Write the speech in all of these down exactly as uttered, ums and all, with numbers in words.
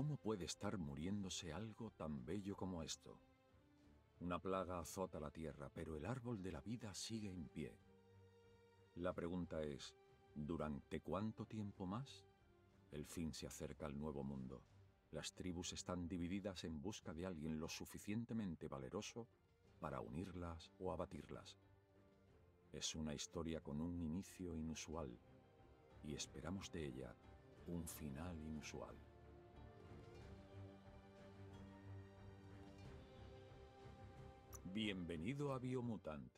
¿Cómo puede estar muriéndose algo tan bello como esto? Una plaga azota la tierra, pero el árbol de la vida sigue en pie. La pregunta es, ¿durante cuánto tiempo más? El fin se acerca al nuevo mundo. Las tribus están divididas en busca de alguien lo suficientemente valeroso para unirlas o abatirlas. Es una historia con un inicio inusual y esperamos de ella un final inusual. Bienvenido a Biomutant.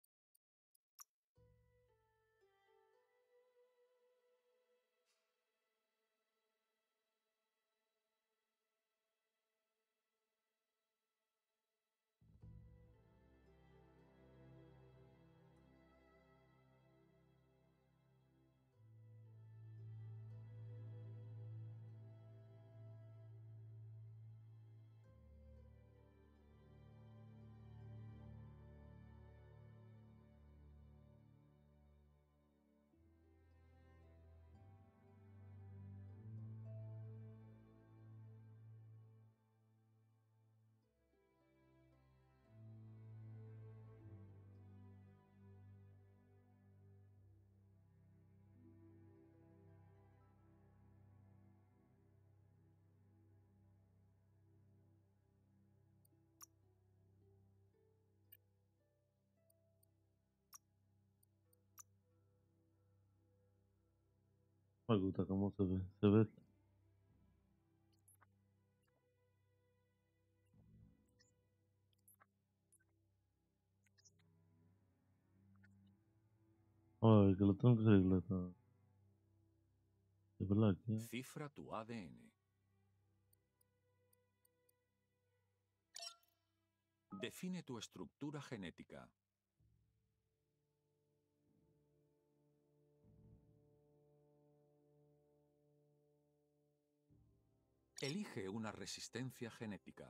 Me gusta cómo se ve. Se ve. Ay, que lo tengo que arreglar. ¿No? Es verdad que. Cifra tu A D N. Define tu estructura genética. Elige una resistencia genética.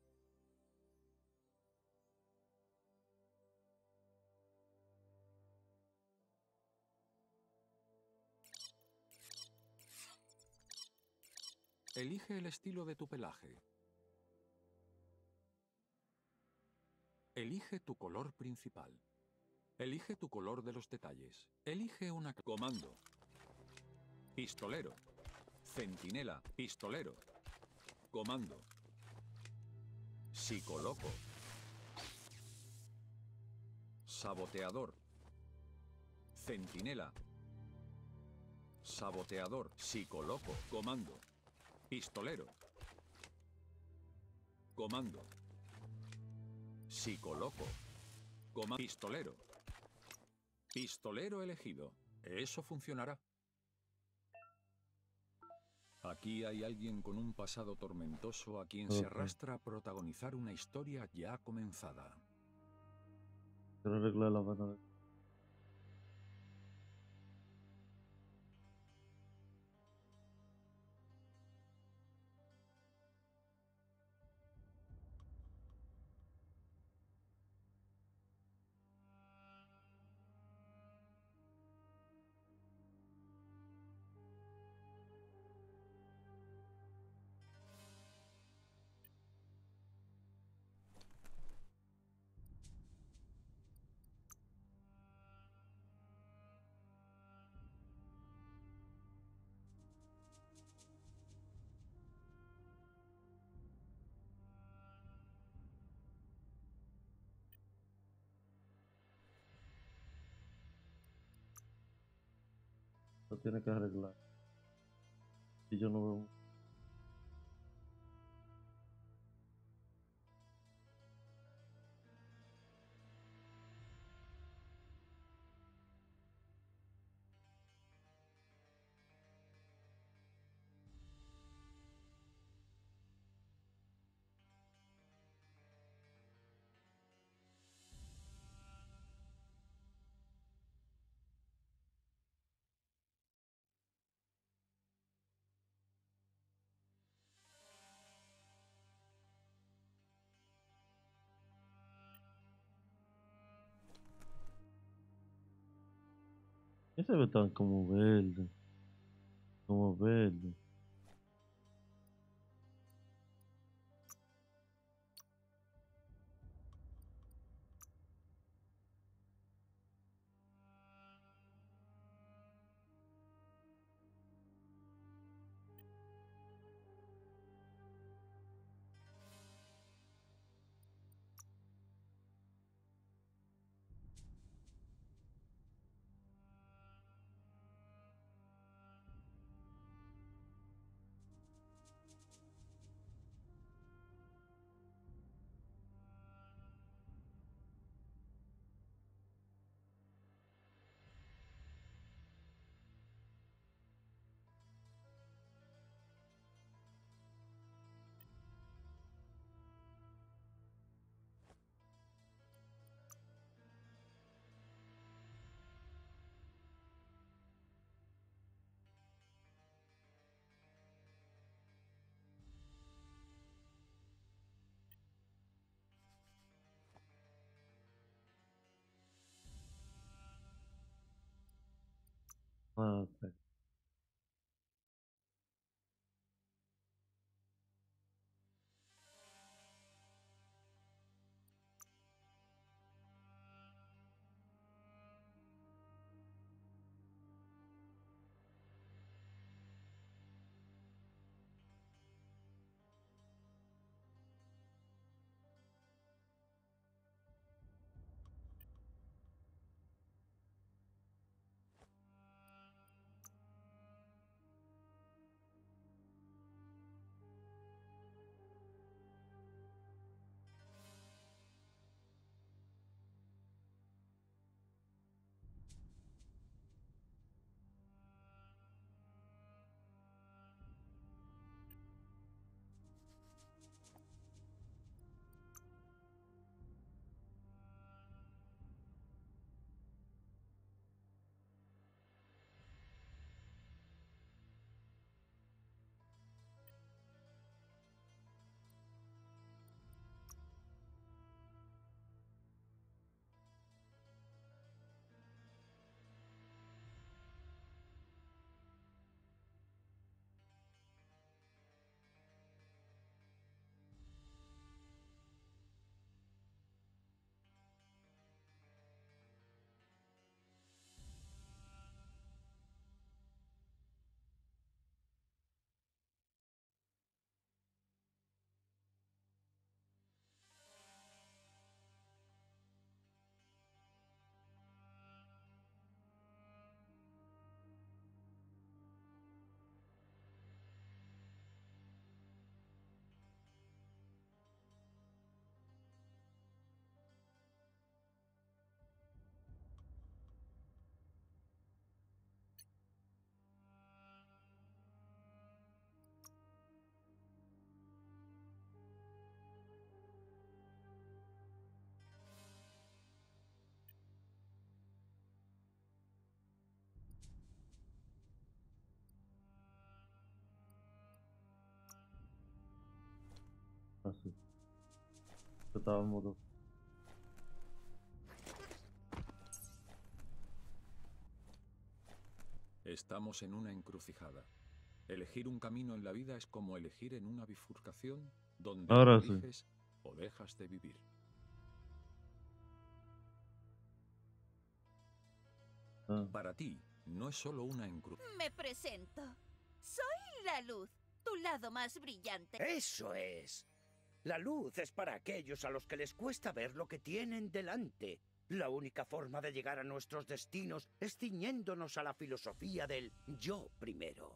Elige el estilo de tu pelaje. Elige tu color principal. Elige tu color de los detalles. Elige una... Comando. Pistolero. Centinela. Pistolero. Comando. Psicoloco. Saboteador. Centinela. Saboteador. Psicoloco. Comando. Pistolero. Comando. Psicoloco. Coma. Pistolero. Pistolero elegido. Eso funcionará. Aquí hay alguien con un pasado tormentoso a quien se Ok. arrastra a protagonizar una historia ya comenzada. Quiero arreglar la vena de. Lo tiene que arreglar. Y yo no veo. ¿Qué se ve tan como verde? Como verde. Ah, ok. Ah, sí. Yo estaba en modo. Estamos en una encrucijada. Elegir un camino en la vida es como elegir en una bifurcación donde Ahora o sí. eliges o dejas de vivir. Ah, Para ti, no es solo una encrucijada. Me presento. Soy la luz, tu lado más brillante. ¡Eso es! La luz es para aquellos a los que les cuesta ver lo que tienen delante. La única forma de llegar a nuestros destinos es ciñéndonos a la filosofía del yo primero.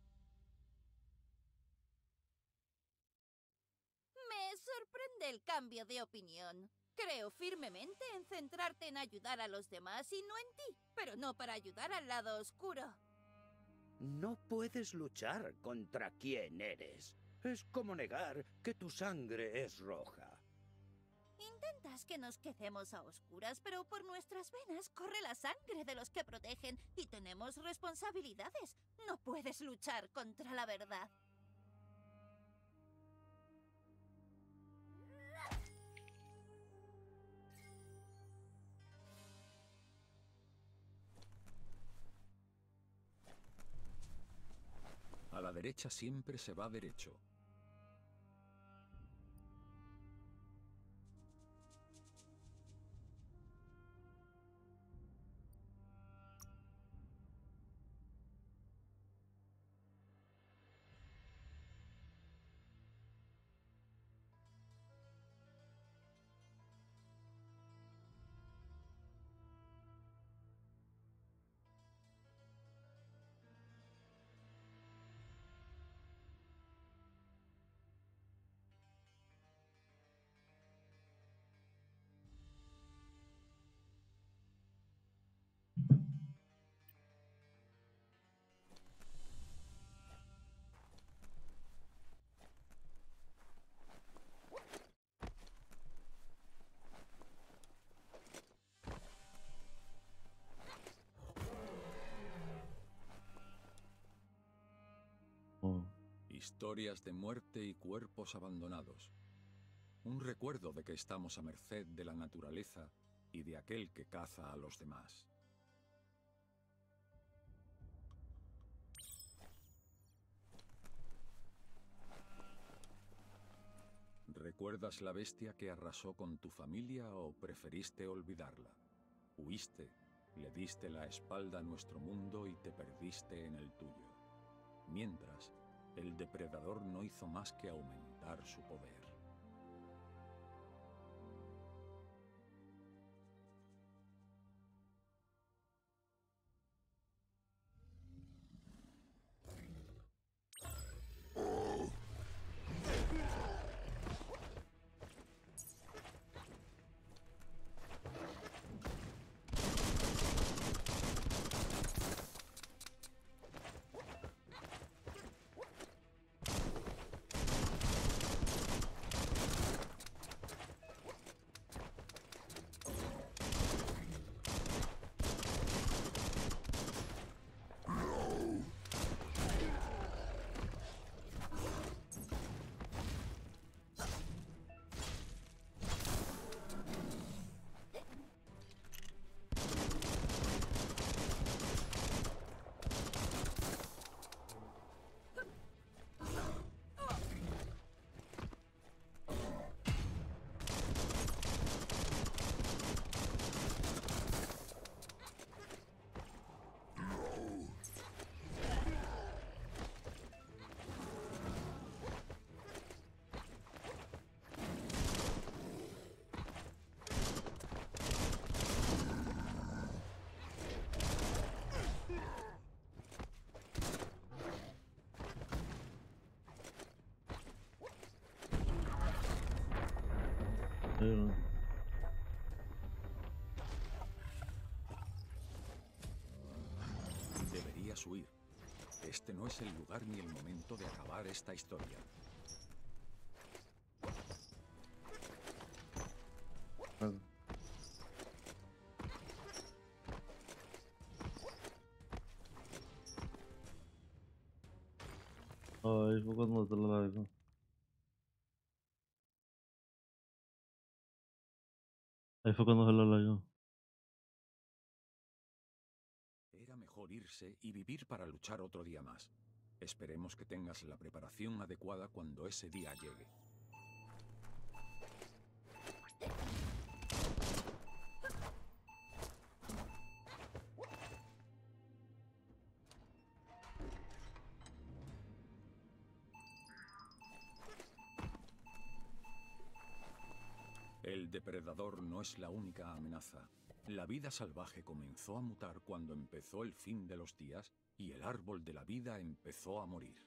Me sorprende el cambio de opinión. Creo firmemente en centrarte en ayudar a los demás y no en ti, pero no para ayudar al lado oscuro. No puedes luchar contra quién eres. Es como negar que tu sangre es roja. Intentas que nos quedemos a oscuras, pero por nuestras venas corre la sangre de los que protegen y tenemos responsabilidades. No puedes luchar contra la verdad. A la derecha siempre se va derecho. oh. Historias de muerte y cuerpos abandonados. Un recuerdo de que estamos a merced de la naturaleza y de aquel que caza a los demás. ¿Recuerdas la bestia que arrasó con tu familia o preferiste olvidarla? Huiste, le diste la espalda a nuestro mundo y te perdiste en el tuyo. Mientras, el depredador no hizo más que aumentar su poder. Pero... Deberías huir. Este no es el lugar ni el momento de acabar esta historia. Claro. Ahí fue cuando te lo largo. Ahí fue cuando se lo largo. Era mejor irse y vivir para luchar otro día más. Esperemos que tengas la preparación adecuada cuando ese día llegue. El depredador no es la única amenaza. La vida salvaje comenzó a mutar cuando empezó el fin de los días y el árbol de la vida empezó a morir.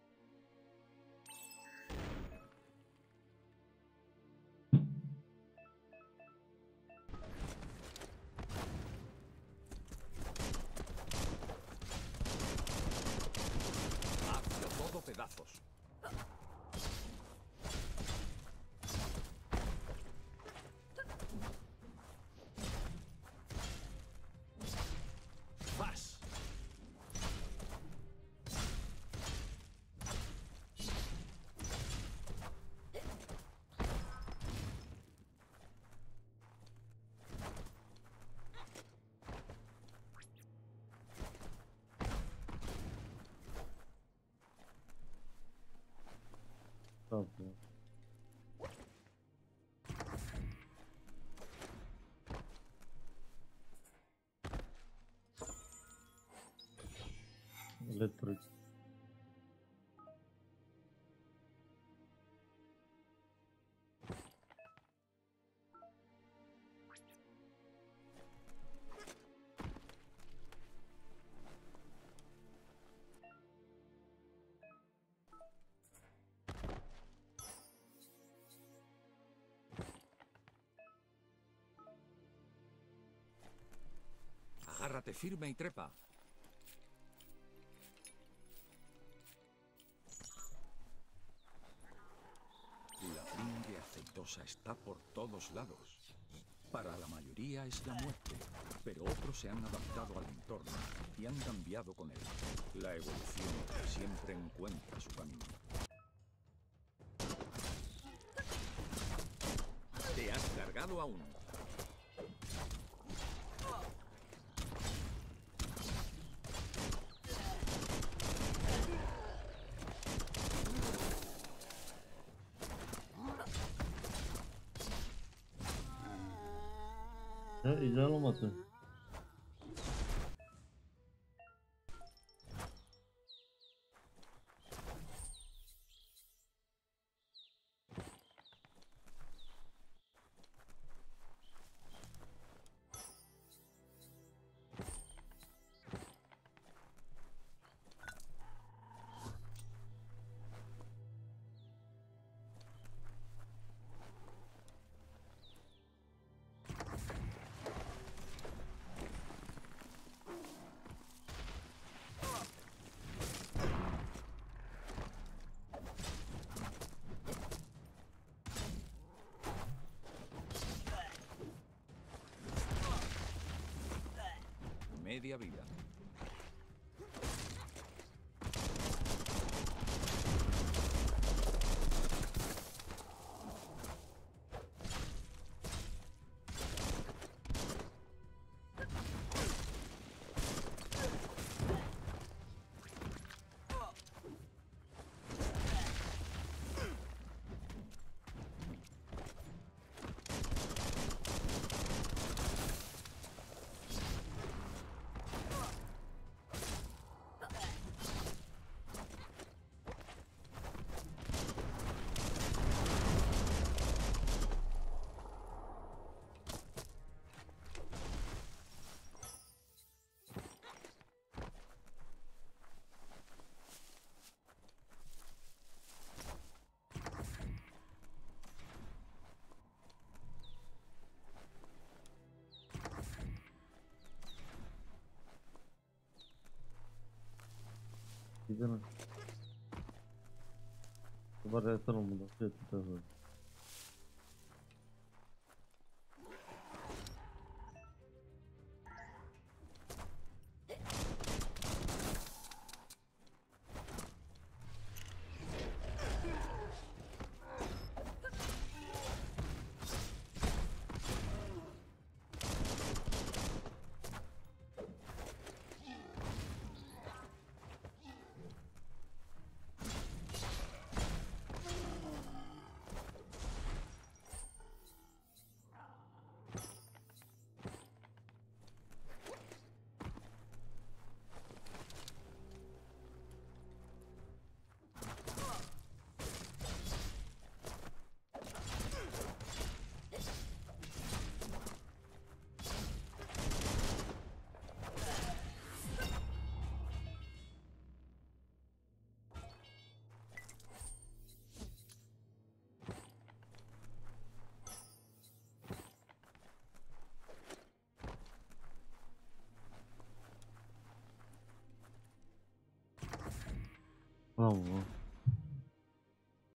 Hazlo todo pedazos. ¡Vas! Tá bom. Letra. Agárrate firme y trepa. La pringue aceitosa está por todos lados. Para la mayoría es la muerte, pero otros se han adaptado al entorno y han cambiado con él. La evolución siempre encuentra su camino. Te has cargado a uno. Ya, y ya lo maté. Media vida. Gidelim. Chyba rejestrą mu do świetli też. Vamos.